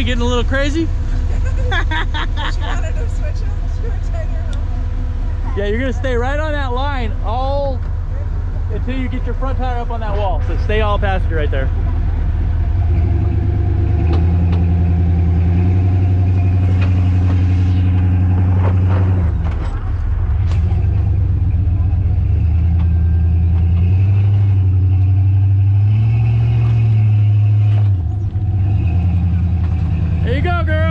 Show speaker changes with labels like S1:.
S1: getting a little crazy? Yeah, you're gonna stay right on that line all until you get your front tire up on that wall. So stay all passenger right there. There you go, girl.